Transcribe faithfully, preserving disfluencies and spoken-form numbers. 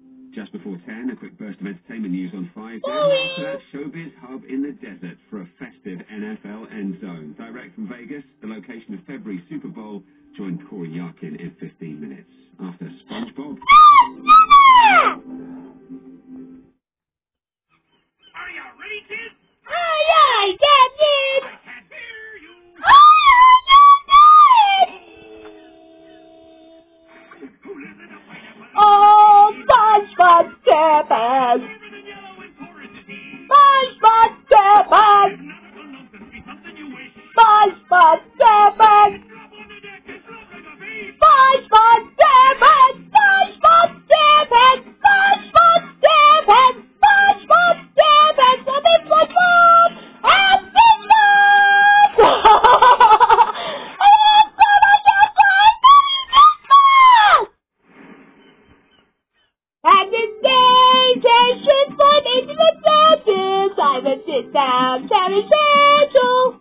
Just before ten, a quick burst of entertainment news on five. Then after that, Showbiz Hub in the desert for a festive N F L end zone. Direct from Vegas, the location of February's Super Bowl. Join Corey Yarkin in fifteen minutes. After SpongeBob. Are you ready, kids? Aye, aye, Captain! I can't hear you. Who lives in a pineapple? Oh, SpongeBob SquarePants! Silver than yellow and foreign disease. SpongeBob SquarePants! Nautical nonsense be something you wish. SpongeBob SquarePants! Drop on the deck and flop like a fish. SpongeBob SquarePants! SpongeBob SquarePants! SpongeBob SquarePants! SpongeBob SquarePants! For Big SpongeBob! And Big And the station for making the mountains, I'm a sit down, Terry Central.